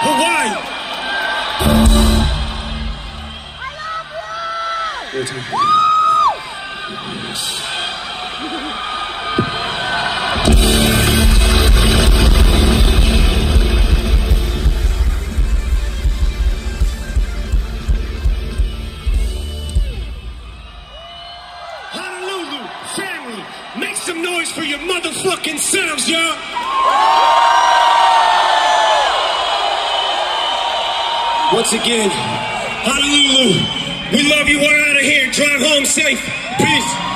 Hawaii. Honolulu family, make some noise for your motherfucking selves, y'all. Once again, Honolulu, we love you. We're out of here. Drive home safe. Peace.